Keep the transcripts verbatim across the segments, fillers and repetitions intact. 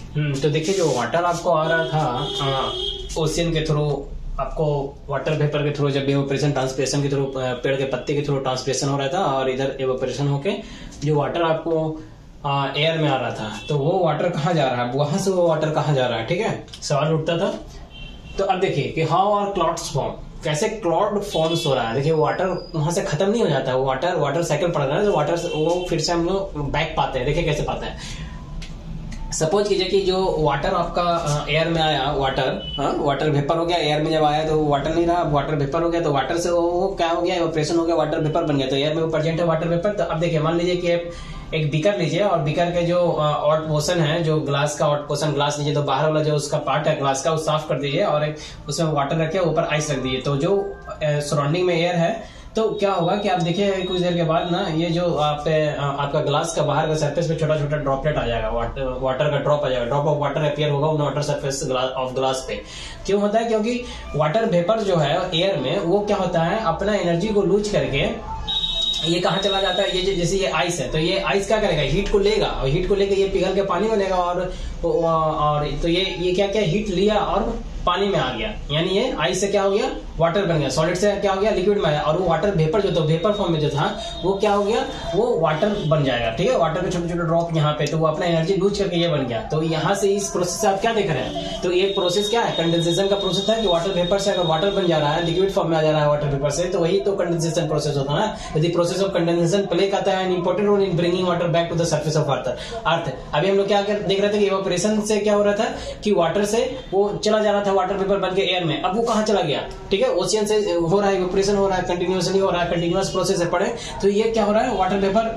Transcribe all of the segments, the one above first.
हम्म तो देखिए, जो वाटर आपको आ रहा था ओशियन के थ्रू, आपको वाटर वेपर के थ्रू, जब इवेपोरेशन ट्रांसपिरेशन के थ्रू, पेड़ के पत्ते के थ्रू ट्रांसपिरेशन हो रहा था और इधर इवेपोरेशन होके जो वाटर आपको एयर में आ रहा था, तो वो वाटर कहाँ जा रहा है, वहां से वो वाटर कहाँ जा रहा है, ठीक है, सवाल उठता था। तो अब देखिए कि हाउ आर क्लाउड्स फॉर्म, कैसे क्लाउड फॉर्म्स हो रहा है। देखिए वाटर वहां से खत्म नहीं हो जाता है, वो वाटर वाटर साइकिल पड़ रहा है, तो वाटर वो फिर से हम लोग बैक पाते हैं। देखिए कैसे पाते हैं। सपोज कीजिए कि जो वाटर आपका एयर में आया, वाटर हाँ वाटर वेपर हो गया, एयर में जब आया तो वाटर नहीं रहा, वाटर वेपर हो गया, तो वाटर से वो, वो क्या हो गया, इवेपोरेशन हो गया, वाटर वेपर बन गया, तो एयर में वो प्रेजेंट है वाटर वेपर। तो अब देखिए मान लीजिए कि एक बीकर लीजिए और बीकर के जो ऑट पोर्शन है, जो ग्लास का ऑट पोर्शन, ग्लास लीजिए तो बाहर वाला जो उसका पार्ट है ग्लास का वो साफ कर दीजिए और एक उसमें वाटर रखे, ऊपर आइस रख दीजिए। तो जो सराउंडिंग में एयर है तो क्या होगा कि आप देखिए कुछ देर के बाद ना ये जो आप आपका ग्लास का बाहर का सरफेस पे छोटा छोटा ड्रॉपलेट आ जाएगा, वाटर वाटर का ड्रॉप आ जाएगा, ड्रॉप ऑफ वाटर अपीयर होगा on water surface of glass पे। क्यों होता है? क्योंकि वाटर वेपर जो है एयर में वो क्या होता है, अपना एनर्जी को लूज करके ये कहाँ चला जाता है, ये जैसे ये आइस है तो ये आइस क्या करेगा, हीट को लेगा और हीट को लेके ये पिघल के पानी बनेगा और और तो ये ये क्या क्या हीट लिया और पानी में आ गया, यानी ये आइस से क्या हो गया, वाटर बन गया, सॉलिड से क्या हो गया, लिक्विड में आया, और वो वाटर वेपर जो था, वेपर फॉर्म में जो था वो क्या हो गया, वो वाटर बन जाएगा, ठीक है, वाटर के छोटे छोटे ड्रॉप यहाँ पे, तो वो अपना एनर्जी लूज करके ये बन गया। तो यहाँ से इस प्रोसेस से आप क्या देख रहे हैं, तो ये प्रोसेस क्या है, कंडेंसेशन का प्रोसेस है कि वाटर वेपर से अगर वाटर बन जा रहा है, लिक्विड फॉर्म में आ जा रहा है वाटर वेपर से, तो वही तो कंडेंसेशन प्रोसेस होता है ना। यदि प्रोसेस ऑफ कंडेंसेशन प्ले करता है an important role in bringing water back to the surface of earth earth अभी हम लोग क्या देख रहे थे कि इवेपोरेशन से क्या हो रहा था कि वाटर से वो चला जा रहा था वाटर वेपर बन के एयर में, अब वो कहाँ चला गया, ठीक है, ओशियन से हो रहा है, इवेपोरेशन हो रहा है, कंटिन्यूअसली हो रहा है, कंटिन्यूअस प्रोसेस है पड़े, तो ये क्या हो रहा है, वाटर वेपर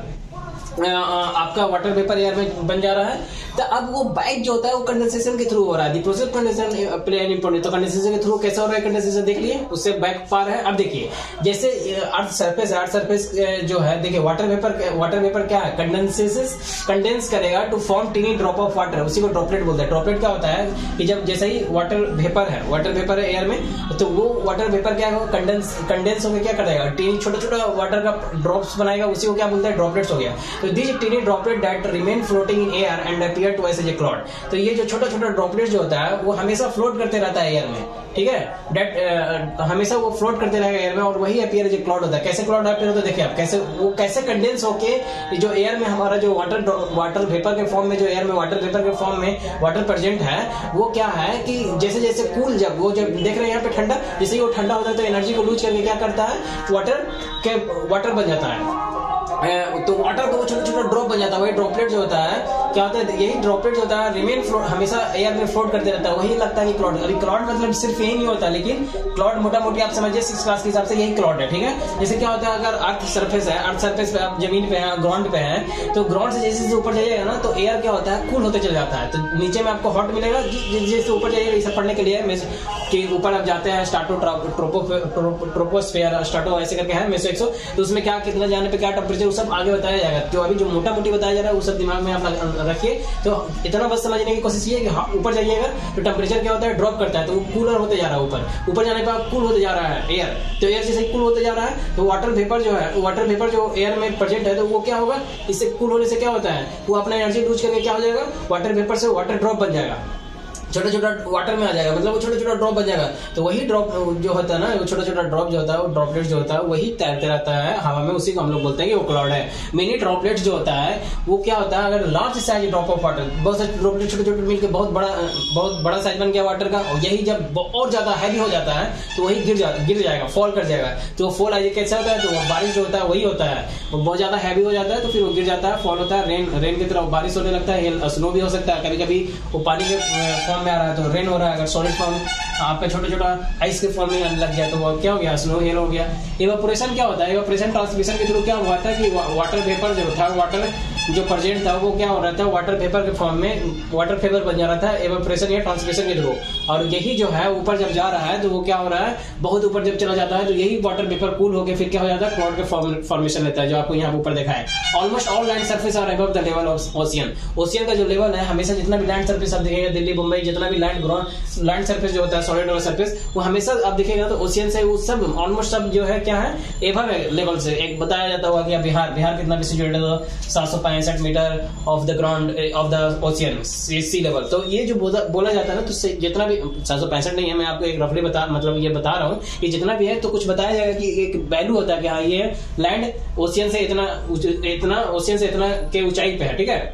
आपका वाटर वेपर एयर में बन जा रहा है। तो अब वो बैक जो होता है वो कंडेंसेशन के थ्रू हो रहा है, process condensation play an important. तो कंडेंसेशन के थ्रू कैसा हो रहा है कंडेंसेशन, देख लिए, उससे बैक पार है। अब देखिए जैसे अर्थ सरफेस है, अर्थ सरफेस जो है, देखिए वाटर वेपर वाटर वेपर क्या है, कंडेंसेस कंडेंस करेगा to form tiny drop of water, उसी को ड्रॉपलेट बोलते हैं। ड्रॉपलेट क्या होता है कि जब जैसे ही वाटर वेपर है, वाटर वेपर है एयर में, तो वो वाटर वेपर क्या होगा, कंडेंस कंडेंस होकर क्या करेगा, टीनी छोटा छोटा वाटर का ड्रॉप्स बनाएगा, उसी को क्या बोलते हैं, ड्रॉपलेट्स हो गया। तो this tiny droplet that remain floating in air and appear to as a cloud, तो ये जो छोटा छोटा ड्रॉपलेट जो होता है वो हमेशा फ्लोट करते रहता है एयर में, ठीक है, डेट हमेशा वो फ्लोट करते रहेगा एयर में और वही अपीयर जो क्लाउड होता है। कैसे क्लाउड अपीयर होता है, देखिए आप कैसे वो कैसे कंडेंस होके जो एयर में हमारा जो वाटर वाटर वेपर के फॉर्म में, जो एयर में वाटर वेपर के फॉर्म में वाटर प्रेजेंट है, वो क्या है कि जैसे जैसे कूल, जब वो जब देख रहे हैं यहाँ पे ठंडा, जैसे ही वो ठंडा होता है तो एनर्जी को लूज करके क्या करता है, वाटर के वाटर बन जाता है, तो वाटर को छोटा छोटा ड्रॉप बन जाता है, वही ड्रॉपलेट जो होता है क्या होता है, यही ड्रॉपलेट जो होता है रिमेन फ्लोट, हमेशा एयर में फ्लोट करते रहता है, वही लगता है कि क्लाउड। अभी क्लाउड मतलब सिर्फ यही नहीं होता, लेकिन क्लाउड मोटा मोटी आप समझिए सिक्स क्लास के हिसाब से यही क्लाउड है, ठीक है। जैसे क्या होता है, अगर अर्थ सरफेस है, अर्थ सरफेस पे आप जमीन पे है, ग्राउंड पे है, तो ग्राउंड से जैसे जैसे ऊपर जाइएगा ना तो एयर क्या होता है, कूल होते चल जाता है, तो नीचे में आपको हॉट मिलेगा, जैसे ऊपर जाइएगा, इसे पढ़ने के लिए कि ऊपर आप जाते हैं स्टार्टो ट्रोपोस्फेयर स्टार्टो ऐसे करके है मेसो एक सौ, तो उसमें क्या कितना जाने पे क्या टेम्परेचर, वो सब आगे बताया जाएगा। जो अभी जो मोटा मोटी बताया जा रहा है वो सब दिमाग में आप रखिए। तो इतना बस समझने की कोशिश ये कि ऊपर जाइएगा तो टेम्परेचर क्या होता है, ड्रॉप करता है, तो वो कूलर होते जा रहा है, ऊपर ऊपर जाने पर कूल होते जा रहा है एयर, तो एयर जैसे कूल होते जा रहा है, तो वाटर वेपर जो है, वाटर वेपर जो एयर में प्रेजेंट है, तो वो क्या होगा, इससे कूल होने से क्या होता है, वो अपना एनर्जी लूज करके क्या हो जाएगा, वाटर वेपर से वाटर ड्रॉप बन जाएगा, छोटा छोटा वाटर में आ जाएगा, मतलब वो छोटा छोटा ड्रॉप बन जाएगा। तो वही ड्रॉप जो होता है ना, वो छोटा छोटा ड्रॉप जो होता है, वो ड्रॉपलेट जो होता है वही तैरते रहता है हवा में, उसी को हम लोग बोलते हैं कि वो क्लाउड है। मिनी ड्रॉपलेट जो होता है वो क्या होता है, अगर large size drop of water, बहुत सारे ड्रॉपलेट छोटे छोटे मिलकर बहुत बड़ा बहुत बड़ा साइज बन गया वाटर का, और यही जब और ज्यादा हैवी हो जाता है तो वही गिर जा गिर जाएगा, फॉल कर जाएगा। तो फॉल आइए कैसे होता है, तो बारिश जो होता है वही होता है, वो बहुत ज्यादा हैवी हो जाता है तो फिर वो गिर जाता है, फॉल होता है, रेन रेन की तरह बारिश होने लगता है, स्नो भी हो सकता है, कभी कभी वो पानी के फॉर्म में आ रहा है तो रेन हो रहा है, अगर सॉलिड फॉर्म आपका छोटा छोटा आइस के फॉर्म में लग गया तो वो क्या हो गया, स्नो हेल हो गया। इवेपोरेशन क्या होता है, इवेपोरेशन ट्रांसमिशन के थ्रू क्या हुआ था कि वाटर वेपर जो था, वाटर जो प्रेजेंट था वो क्या हो रहा था, वाटर वेपर के फॉर्म में वाटर वेपर बन जा रहा था इवेपोरेशन या ट्रांसमिशन के थ्रू, और यही जो है ऊपर जब जा रहा है तो वो क्या हो रहा है, बहुत ऊपर जब चला जाता है तो यही वाटर वेपर कूल होकर फिर क्या हो जाता है, क्लाउड के फॉर्मेशन लेता है, जो आपको यहाँ ऊपर देखा है। Almost all land surface are above the level of ocean, ocean का जो लेवल है हमेशा, जितना भी लैंड सर्फेस आप देखेंगे, दिल्ली मुंबई जितना भी लैंड ग्राउंड लैंड सर्फेस जो होता है, सॉलिड वाला सर्फेस, वो हमेशा आप देखिएगा तो ओशियन से वो सब ऑलमोस्ट सब जो है क्या है, एबव लेवल से। एक बताया जाता होगा कि बिहार बिहार कितना भी सिचुएटेड है, सात सौ पैंसठ metre of the ground of the ocean sea level. तो ये जो बोला, बोला जाता है ना, तो जितना भी सात सौ पैंसठ नहीं है, मैं आपको एक रफली बता मतलब ये बता रहा हूँ कि जितना भी है तो कुछ बताया जाएगा कि एक वैल्यू होता है कि हाँ ये लैंड ओशियन से इतना इतना ओशियन से इतना के ऊंचाई पे है, ठीक है।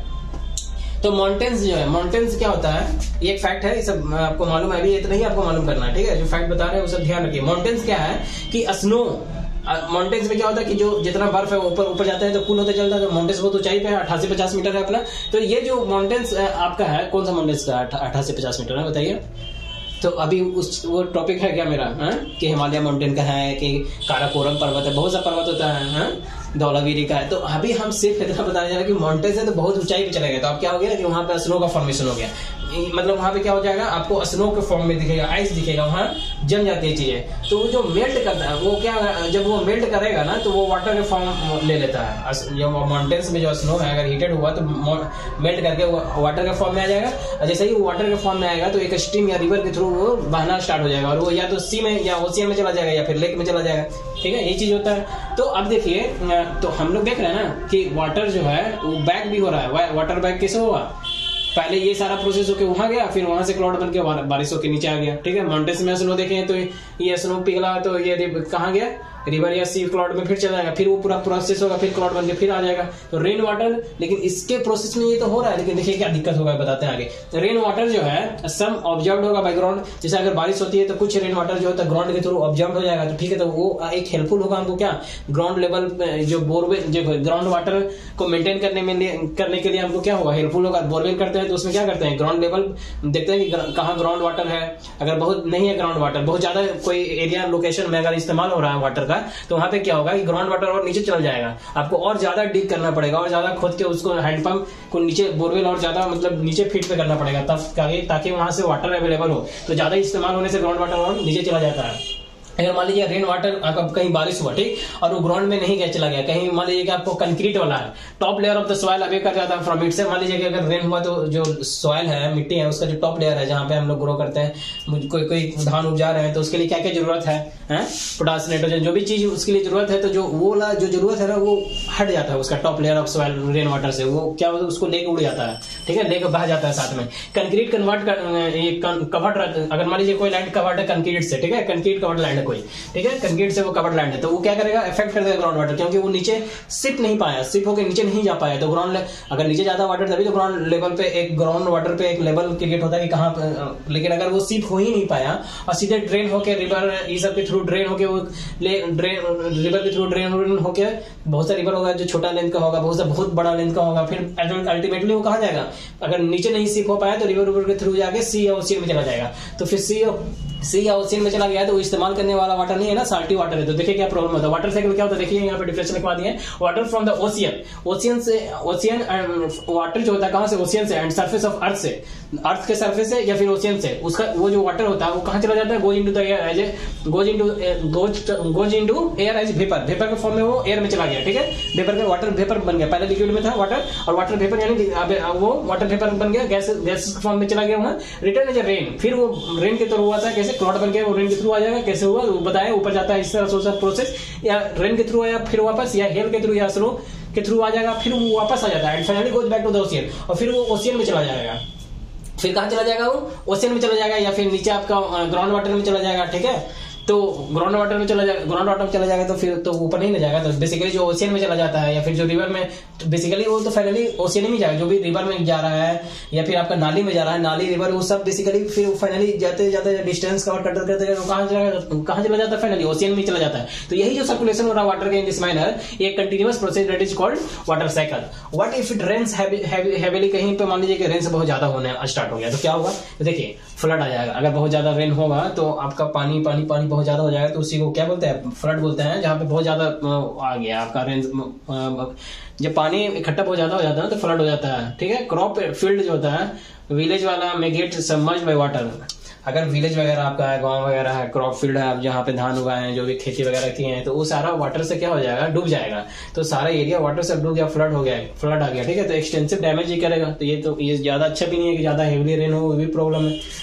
तो माउंटेन्स जो है, माउंटेन्स क्या होता है, ये एक फैक्ट है, ये सब आपको मालूम है, अभी इतना ही आपको मालूम करना है, ठीक है। जो फैक्ट बता रहे हैं वो सब ध्यान रखिए। माउंटेन्स क्या है कि स्नो, माउंटेन्स में क्या होता है कि जो जितना बर्फ है ऊपर ऊपर जाता है तो कूल होते चलता है। तो माउंटेन्स बहुत ऊंचाई पे है, अट्ठासी पचास मीटर है अपना। तो ये जो माउंटेन्स आपका है, कौन सा माउंटेन्स का अट्ठासी पचास मीटर है बताइए। तो अभी उस वो टॉपिक है क्या मेरा, है कि हिमालय माउंटेन का है, कि काराकोरम पर्वत है, बहुत सा पर्वत होता है, है? धौलागिरी का है। तो अभी हम सिर्फ इतना बताने जा रहे हैं कि माउंटेन से तो बहुत ऊंचाई पे चले गए, तो अब क्या हो गया कि वहां पे स्नो का फॉर्मेशन हो गया, मतलब वहां पे क्या हो जाएगा, आपको स्नो के फॉर्म में दिखेगा, आइस दिखेगा, वहां जम जाती है चीजें। तो वो जो मेल्ट करता है वो क्या, जब वो मेल्ट करेगा ना तो वो वाटर के फॉर्म ले लेता है। जो माउंटेन्स में जो स्नो है अगर हीटेड हुआ तो मेल्ट करके वाटर के फॉर्म में आ जाएगा, और जैसे ही वो वाटर के फॉर्म में आएगा तो एक स्ट्रीम या रिवर के थ्रू वो बहना स्टार्ट हो जाएगा, और वो या तो सी में या ओशियन में चला जाएगा या फिर लेक में चला जाएगा, ठीक है। ये चीज होता है। तो अब देखिए, तो हम लोग देख रहे हैं ना कि वाटर जो है वो बैक भी हो रहा है। वाटर बैक कैसे होगा, पहले ये सारा प्रोसेस होके वहां गया, फिर वहां से क्लाउड बन के बारिश होके नीचे आ गया, ठीक है। माउंटेन्स में स्नो देखें तो ये स्नो पिघला तो ये कहाँ गया, रिवर या सी क्लाउड में फिर चला जाएगा, फिर वो पूरा प्रोसेस होगा, फिर क्लाउड बन के फिर आ जाएगा। तो रेन वाटर, लेकिन इसके प्रोसेस में ये तो हो रहा है, लेकिन देखिए क्या दिक्कत होगा बताते हैं आगे। रेन वाटर जो है सम ऑब्जर्व होगा बाय ग्राउंड, जैसे अगर बारिश होती है तो कुछ रेन वाटर जो होता है ग्राउंड के थ्रू ऑब्जर्व हो जाएगा, तो ठीक है। तो वो एक हेल्पफुल होगा हमको क्या, ग्राउंड लेवल जो बोरवेल जो ग्राउंड वाटर को मेंटेन करने में करने के लिए हमको क्या होगा, हेल्पफुल होगा। बोरवेल करते हैं तो उसमें क्या करते हैं, ग्राउंड लेवल देखते हैं कि कहाँ ग्राउंड वाटर है। अगर बहुत नहीं है ग्राउंड वाटर, बहुत ज्यादा कोई एरिया लोकेशन में अगर इस्तेमाल हो रहा है वाटर का, तो वहां पे क्या होगा कि ग्राउंड वाटर और नीचे चल जाएगा, आपको और ज्यादा डिग करना पड़ेगा, और ज्यादा खोद के उसको हैंडपंप को नीचे बोरवेल और ज्यादा मतलब नीचे फीट पे करना पड़ेगा, तब ताकि वहां से वाटर अवेलेबल हो। तो ज्यादा इस्तेमाल होने से ग्राउंड वाटर और नीचे चला जाता है। अगर मान लीजिए रेन वाटर अब कहीं बारिश हुआ, ठीक, और वो ग्राउंड में नहीं गया चला गया, कहीं मान लीजिए कि आपको कंक्रीट वाला है, top layer of the soil away कर जाता है फ्रॉम इट से। मान लीजिए कि अगर रेन हुआ तो जो सॉइल है, मिट्टी है, उसका जो टॉप लेयर है जहां पे हम लोग ग्रो करते हैं, कोई कोई धान उपजा रहे हैं तो उसके लिए क्या क्या जरूरत है, हैं, पोटास, नाइट्रोजन, जो भी चीज उसके लिए जरूरत है, तो जो वो वाला जो जरूरत है ना वो हट जाता है उसका top layer of soil rain water से, वो क्या होता है उसको लेके उड़ जाता है, ठीक है, लेके बह जाता है साथ में। कंक्रीट कन्वर्ट कर, कवर्ड, अगर मान लीजिए कोई लैंड कवर्ड है कंक्रीट से, ठीक है, कंक्रीट कवर्ड लैंड है कोई, ठीक है, कंक्रीट से वो कवर्ड लैंड है, तो वो क्या करेगा, इफेक्ट कर देगा ग्राउंड वाटर, क्योंकि वो नीचे सिप नहीं पाया, सिप होकर नीचे नहीं जा पाया। तो ग्राउंड अगर नीचे ज्यादा वाटर तभी तो ग्राउंड लेवल पे एक ग्राउंड वाटर पे एक लेवल क्रिएट होता है कि कहां, लेकिन अगर वो सिप हो ही नहीं पाया और सीधे ड्रेन होके रिवर ये सब के थ्रू ड्रेन होके वो ड्रेन रिवर के थ्रू ड्रेन होके बहुत सा रिवर होगा जो छोटा लेंथ का होगा, बहुत सा बहुत बड़ा लेंथ का होगा, फिर अल्टीमेटली वो कहां जाएगा, अगर नीचे नहीं सिप हो पाया तो रिवर रिवर के थ्रू जाके सी या ओशियन में चला जाएगा। तो फिर सी सी या ओशियन में चला गया तो वो इस्तेमाल करने वाला वाटर नहीं है ना, साल्टी वाटर है। तो देखिए क्या प्रॉब्लम होता है, वाटर साइकिल क्या होता है, देखिए यहाँ पे डिफरेंस लिखवा दिए, water from the ocean, ocean से ओशियन वाटर जो होता है कहां से, ओशियन से, एंड सरफेस ऑफ अर्थ से, अर्थ के सरफेस से या फिर ओशियन से, उसका वो जो वाटर होता है वो कहां चला जाता है, goes into the air as a goes into goes goes into air as vapour, vapour के फॉर्म में वो एयर में चला गया, ठीक है, वेपर का वाटर वेपर बन गया, पहले लिक्विड में था वाटर, और वाटर वेपर यानी वो वाटर वेपर बन गया, गैस गैस फॉर्म में चला गया, वहां रिटर्न एज ए रेन, फिर वो रेन के थ्रू हुआ था, कैसे क्लाउड बन के वो रेन के थ्रू आ जाएगा, कैसे हुआ वो बताया, ऊपर जाता है इस तरह सोचा प्रोसेस, या रेन के थ्रू आया फिर वापस, या हेल के थ्रू या स्नो के थ्रू आ जाएगा, फिर वो वापस आ जाता है and finally goes back to the ocean, और फिर वो ओशियन में चला जाएगा, फिर कहां चला जाएगा, वो ओशियन में चला जाएगा, या फिर नीचे आपका ग्राउंड वाटर में चला जाएगा, ठीक है। तो ग्राउंड वाटर में चला जाएगा, ग्राउंड वाटर में चला जाएगा तो फिर तो ऊपर नहीं ना जाएगा, तो बेसिकली जो ओशियन में चला जाता है या फिर जो रिवर में, तो बेसिकली वो तो फाइनली ओशियन में जाएगा, जो भी रिवर में जा रहा है या फिर आपका नाली में जा रहा है, नाली रिवर वो सब बेसिकली फिर फाइनली जाते जाते डिस्टेंस कवर करते करते कहां चला कहां चला जाता है, फाइनली ओशियन में चला जाता है। तो यही जो सर्कुलेशन हो रहा है वाटर के इन दिस मैनर, ये continuous process that is called water cycle. What if it rains heavily, कहीं पे मान लीजिए कि रेन से बहुत ज्यादा होने स्टार्ट हो गया, तो क्या होगा, तो देखिए फ्लड आ जाएगा। अगर बहुत ज्यादा रेन होगा तो आपका पानी पानी पानी बहुत ज्यादा हो जाएगा, तो उसी को क्या बोलते हैं, फ्लड बोलते हैं। जहां पे बहुत ज्यादा आ गया आपका रेन, जब पानी इकट्ठा बहुत ज्यादा हो जाता है ना तो फ्लड हो जाता है, ठीक है। क्रॉप फील्ड जो होता है, विलेज वाला में गेट सबमर्ज्ड बाय वाटर। अगर विलेज वगैरह आपका है, गांव वगैरह है, क्रॉप फील्ड है, आप जहाँ पे धान उगाए हैं, जो भी खेती वगैरह की है, तो वो सारा वाटर से क्या हो जाएगा, डूब जाएगा। तो सारा एरिया वाटर से डूब गया, फ्लड हो गया, फ्लड आ गया, ठीक है। तो एक्सटेंसिव डैमेज ही करेगा। तो ये तो ये ज्यादा अच्छा भी नहीं है कि ज्यादा हेवीली रेन हो, वो भी प्रॉब्लम है।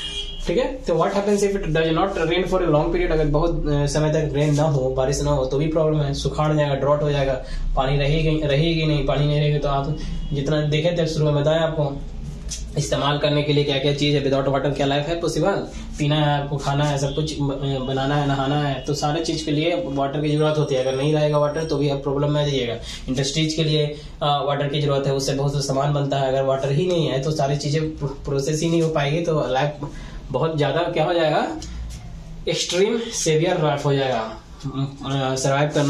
ठीक है। तो what happens if it does not rain for a long period, अगर बहुत समय तक रेन ना हो, बारिश ना हो, तो भी प्रॉब्लम है, सुखाड़ जाएगा, ड्रॉट हो जाएगा, पानी रहेगी रहेगी नहीं, पानी नहीं रहेगी तो आप जितना देखे थे शुरू में बताया आपको इस्तेमाल करने के लिए क्या क्या चीज है, विदाउट वाटर क्या लाइफ है पॉसिबल, पीना है आपको, खाना है, सब कुछ बनाना है, नहाना है, तो सारे चीज के लिए वाटर की जरूरत होती है। अगर नहीं रहेगा वाटर तो भी आप प्रॉब्लम में आ जाइएगा। इंडस्ट्रीज के लिए वाटर की जरूरत है, उससे बहुत सा सामान बनता है, अगर वाटर ही नहीं है तो सारी चीजें प्रोसेस ही नहीं हो पाएगी, तो लाइफ बहुत ज्यादा क्या हो जाएगा, एक्सट्रीम सेवियर लाइफ हो जाएगा, सर्वाइव करना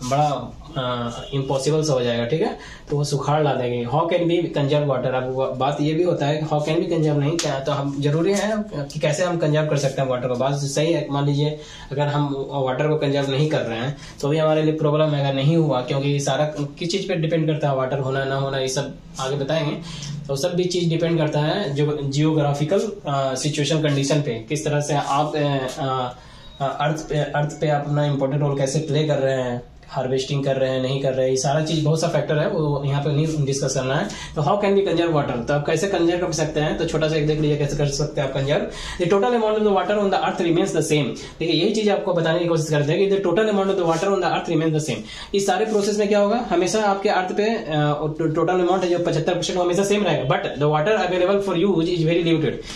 बड़ा इम्पॉसिबल सा हो जाएगा, ठीक है। तो वो सुखाड़ ला देंगे। How can be conserve water, अब बात ये भी होता है हाउ कैन बी कंजर्व नहीं क्या, तो हम जरूरी है कि कैसे हम कंजर्व कर सकते हैं वाटर को। बात सही है, मान लीजिए अगर हम वाटर को कंजर्व नहीं कर रहे हैं तो भी हमारे लिए प्रॉब्लम है, अगर नहीं हुआ, क्योंकि सारा किस चीज पे डिपेंड करता है, वाटर होना ना होना, ये सब आगे बताएंगे। तो सब भी चीज डिपेंड करता है जो जियोग्राफिकल सिचुएशन कंडीशन पे, किस तरह से आप आ, अर्थ पे अर्थ पे आप अपना इम्पोर्टेंट रोल कैसे प्ले कर रहे हैं, हार्वेस्टिंग कर रहे हैं नहीं कर रहे हैं, ये सारा चीज बहुत सा फैक्टर है, वो यहाँ पे नहीं डिस्कस करना है। तो how can be conserve water, तो आप कैसे कंजर्व कर सकते हैं, तो छोटा सा एक देख लीजिए कैसे कर सकते हैं आप conserve. The total amount of the water on the earth remains the same. देखिए यही चीज आपको बताने की कोशिश करते हैं कि the total amount of the water on the earth remains the same. इस सारे प्रोसेस में क्या होगा, हमेशा आपके अर्थ पे टोटल अमाउंट है जो पचहत्तर परसेंट हमेशा सेम रहेगा, but the water available for use is very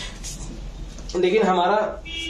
limited. लेकिन हमारा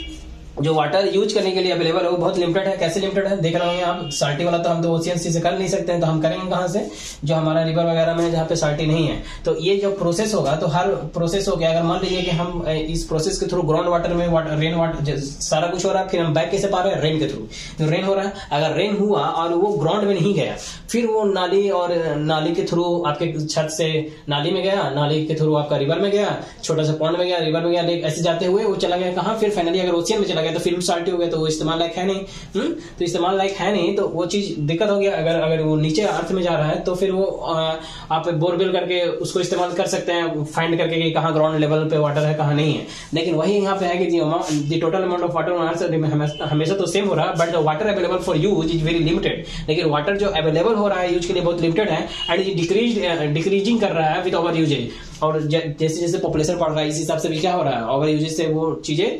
जो वाटर यूज करने के लिए अवेलेबल है वो बहुत लिमिटेड है। कैसे लिमिटेड है देख रहे होंगे आप, साल्टी वाला तो हम तो ओशियन सी से कर नहीं सकते हैं, तो हम करेंगे कहाँ से, जो हमारा रिवर वगैरह में जहाँ पे साल्टी नहीं है। तो ये जो प्रोसेस होगा, तो हर प्रोसेस हो गया, अगर मान लीजिए कि हम इस प्रोसेस के थ्रू ग्राउंड वाटर में वाटर, रेन वाटर सारा कुछ हो रहा है, फिर हम बैक कैसे पा रहे हैं, रेन के थ्रू। तो रेन हो रहा है, अगर रेन हुआ और वो ग्राउंड में नहीं गया, फिर वो नाली और नाली के थ्रू आपके छत से नाली में गया, नाली के थ्रू आपका रिवर में गया, छोटा सा पॉन्ड में गया, रिवर में गया, ऐसे जाते हुए वो चला गया कहाँ, फिर फाइनली अगर ओशियन में चला गया तो फिर साल्टी हो गया, तो वो इस्तेमाल लायक है नहीं। हुँ? तो इस्तेमाल लायक है नहीं, तो वो चीज दिक्कत हो गया। अगर अगर वो नीचे अर्थ में जा रहा है तो फिर वो आ, आप बोरवेल करके उसको इस्तेमाल कर सकते हैं, फाइंड करके कि कहाँ ग्राउंड लेवल पे वाटर है कहाँ नहीं है। लेकिन वही यहाँ पे है कि the total amount of water on earth हमेशा तो सेम हो रहा है, but the water available for use is very limited. लेकिन वाटर जो अवेलेबल हो रहा है यूज के लिए बहुत लिमिटेड है, एंड इज डिक्रीज डिक्रीजिंग कर रहा है विद ओवर यूजेज। और जैसे जैसे पॉपुलेशन बढ़ रहा है इस हिसाब से भी क्या हो रहा है, ओवर यूजेज से वो चीजें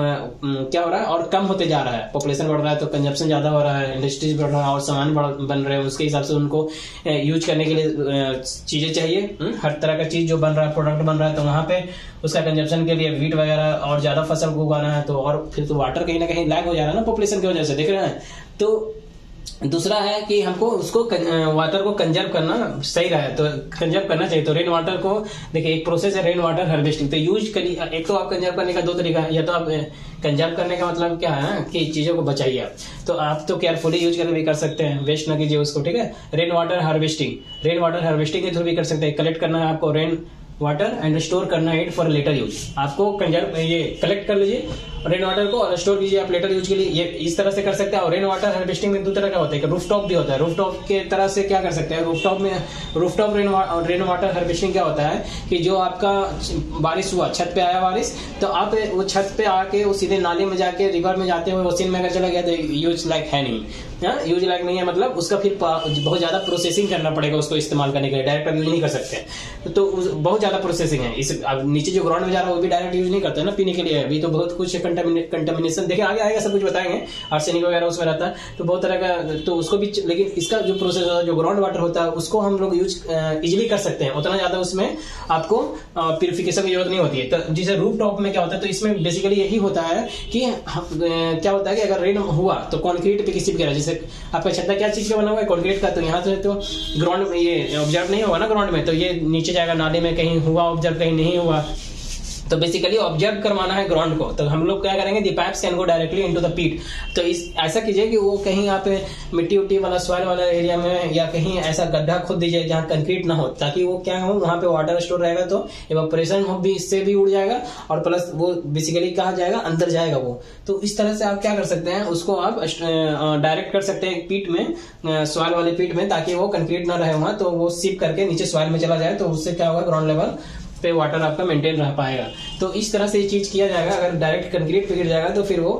क्या हो रहा है और कम होते जा रहा है। पॉपुलेशन बढ़ रहा है तो कंजप्शन ज्यादा हो रहा है, इंडस्ट्रीज बढ़ रहा है और सामान बन रहे हैं, उसके हिसाब से उनको यूज करने के लिए चीजें चाहिए। हर तरह का चीज जो बन रहा है, प्रोडक्ट बन रहा है, तो वहां पे उसका कंजप्शन के लिए वीट वगैरह और ज्यादा फसल को उगाना है, तो और फिर तो वाटर कहीं ना कहीं लैग हो जा रहा है ना पॉपुलेशन की वजह से, देख रहे हैं। तो दूसरा है कि हमको उसको वाटर को कंजर्व करना सही रहा है, तो कंजर्व करना चाहिए। तो रेन वाटर को देखिए एक प्रोसेस है रेन वाटर हार्वेस्टिंग। तो यूज करिए, एक तो आप कंजर्व करने का दो तरीका है, या तो आप कंजर्व करने का मतलब क्या है कि चीजों को बचाइए आप, तो आप तो केयरफुली यूज करके भी कर सकते हैं, वेस्ट ना कीजिए उसको, ठीक है। Rain water harvesting, rain water harvesting के थ्रू भी कर सकते हैं। कलेक्ट करना है आपको रेन वाटर एंड स्टोर करना है इट फॉर लेटर यूज। आपको कंजर्व ये कलेक्ट कर लीजिए रेन वाटर को और स्टोर कीजिए आप लेटर यूज के लिए, ये इस तरह से कर सकते हैं। और रेन वाटर हार्वेस्टिंग में दो तरह का होता है, रूफटॉप भी होता है। रूफटॉप के तरह से क्या कर सकते हैं, रूफटॉप में rooftop rain rain water harvesting क्या होता है कि जो आपका बारिश हुआ, छत पे आया बारिश, तो आप वो छत पे आके वो सीधे नाली में जाके रिवर में जाते हुए ओशियन में अगर चला गया तो यूज लाइक है नहीं, यूज लाइक नहीं है, मतलब उसका फिर बहुत ज्यादा प्रोसेसिंग करना पड़ेगा उसको इस्तेमाल करने के लिए, डायरेक्ट यूज नहीं कर सकते। तो बहुत ज्यादा प्रोसेसिंग है। इस नीचे जो ग्राउंड में जा रहा है वो भी डायरेक्ट यूज नहीं करते ना पीने के लिए, अभी तो बहुत कुछ कंटामिनेशन देखे आगे आएगा, सब कुछ बताएंगे, आर्सेनिक वगैरह उसमें रहता है, तो बहुत तरह का, तो उसको भी। लेकिन इसका जो प्रोसेस होता है, जो ग्राउंड वाटर होता है, उसको हम लोग यूज इजिली कर सकते हैं, उतना ज्यादा उसमें आपको प्यूरिफिकेशन की जरूरत नहीं होती है। तो जैसे रूफ टॉप में क्या होता है, तो इसमें बेसिकली यही होता है कि क्या होता है कि अगर रेन हुआ तो कॉन्क्रीट पे किसी भी गिरा, जैसे आपका छत्ता क्या चीज का बना हुआ है, कॉन्क्रीट का, तो यहाँ से तो ग्राउंड में ये ऑब्जर्व नहीं होगा ना ग्राउंड में, तो ये नीचे जाएगा नाली में, कहीं हुआ ऑब्जर्व कहीं नहीं हुआ, तो बेसिकली ऑब्जर्व करवाना है ग्राउंड को। तो हम लोग क्या करेंगे, the pipes can go directly into the pit. तो इस ऐसा कीजिए कि वो कहीं आप मिट्टी उट्टी वाला सॉइल वाला एरिया में या कहीं ऐसा गड्ढा खोद दीजिए जहाँ कंक्रीट ना हो, ताकि वो क्या हो, वहां पे वाटर स्टोर रहेगा, तो इवेपोरेशन हो भी इससे भी उड़ जाएगा, और प्लस वो बेसिकली कहाँ जाएगा, अंदर जाएगा वो। तो इस तरह से आप क्या कर सकते हैं, उसको आप डायरेक्ट कर सकते हैं पीट में, सॉइल वाले पीट में, ताकि वो कंक्रीट ना रहे वहां, तो वो सीप करके नीचे सॉइल में चला जाए, तो उससे क्या होगा, ग्राउंड लेवल पे वाटर आपका मेंटेन रह पाएगा। तो इस तरह से ये चीज किया जाएगा। अगर डायरेक्ट कंक्रीट पे गिर जाएगा तो फिर वो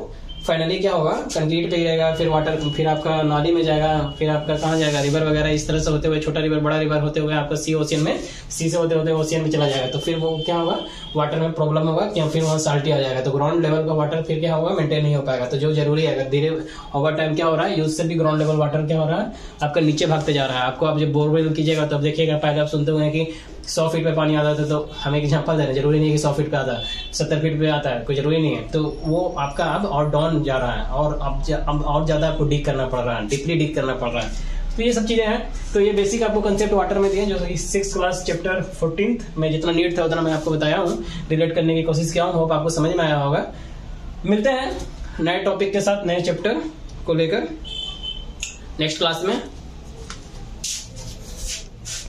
फाइनली क्या होगा, कंक्रीट पे गिरेगा, फिर वाटर फिर आपका नाली में जाएगा, फिर आपका कहाँ जाएगा, रिवर वगैरह, इस तरह से होते हुए छोटा रिवर बड़ा रिवर होते हुए आपका सी ओशियन में, सी से होते होते ओशियन में चला जाएगा। तो फिर वो क्या होगा, वाटर में प्रॉब्लम होगा, क्या फिर वहाँ साल्टी आ जाएगा, तो ग्राउंड लेवल का वाटर फिर क्या होगा, मेंटेन नहीं हो पाएगा। तो जो जरूरी है, अगर धीरे ओवर टाइम क्या हो रहा है, यूज से भी ग्राउंड लेवल वाटर क्या हो रहा है, आपका नीचे भागते जा रहा है। आपको आप जब बोरवेल कीजिएगा तो आप देखिएगा, पहले आप सुनते हुए कि सौ फीट पे पानी आता था, तो हमें एग्जाम्पल दे रहे हैं, जरूरी नहीं है कि सौ फीट पे आता है, सत्तर फीट पे आता है, कोई जरूरी नहीं है। तो वो आपका अब और डाउन जा रहा है, और अब अब और ज्यादा आपको डिग करना पड़ रहा है, डीपली डिग करना पड़ रहा है। तो ये सब चीजें हैं। तो ये बेसिक आपको कंसेप्ट वाटर में दिए, जो सिक्स क्लास चैप्टर फोर्टीन में जितना नीड था उतना मैं आपको बताया हूँ, रिलेट करने की कोशिश किया हूँ, होप आपको समझ में आया होगा। मिलते हैं नए टॉपिक के साथ, नए चैप्टर को लेकर नेक्स्ट क्लास में।